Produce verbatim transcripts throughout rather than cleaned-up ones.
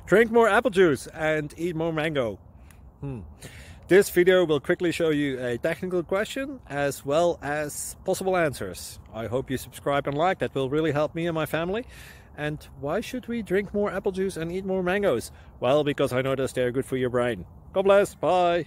Drink more apple juice and eat more mango. Hmm. This video will quickly show you a technical question as well as possible answers. I hope you subscribe and like, that will really help me and my family. And why should we drink more apple juice and eat more mangoes? Well, because I noticed they're good for your brain. God bless, bye!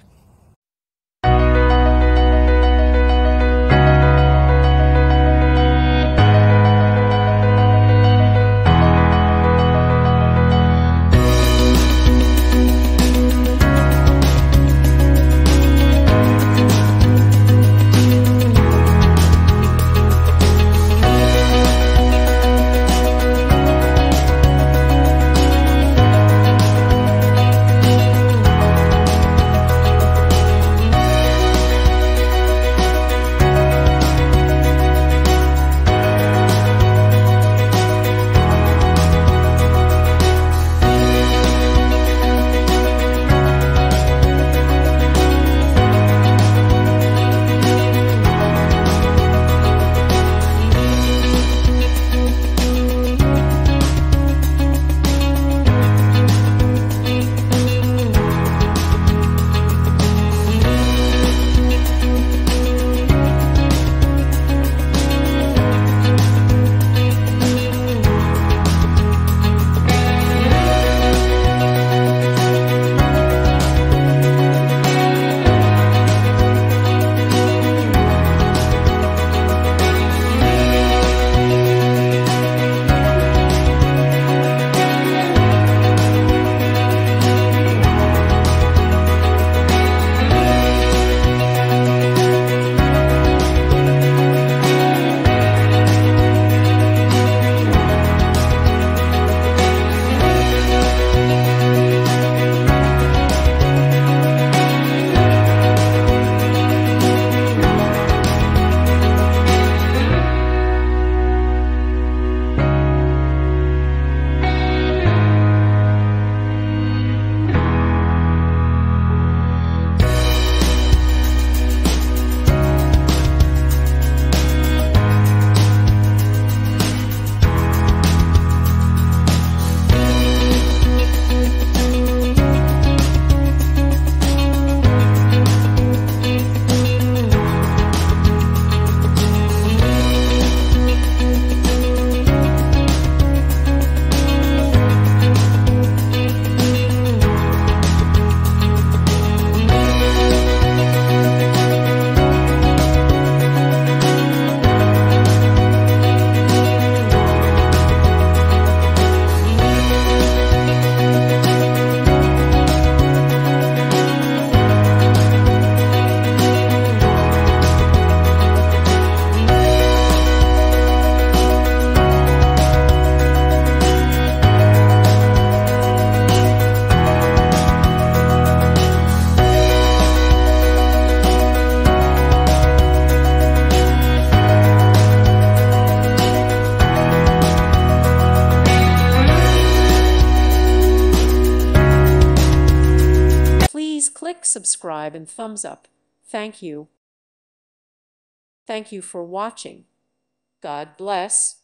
Click subscribe and thumbs up. Thank you. Thank you for watching. God bless.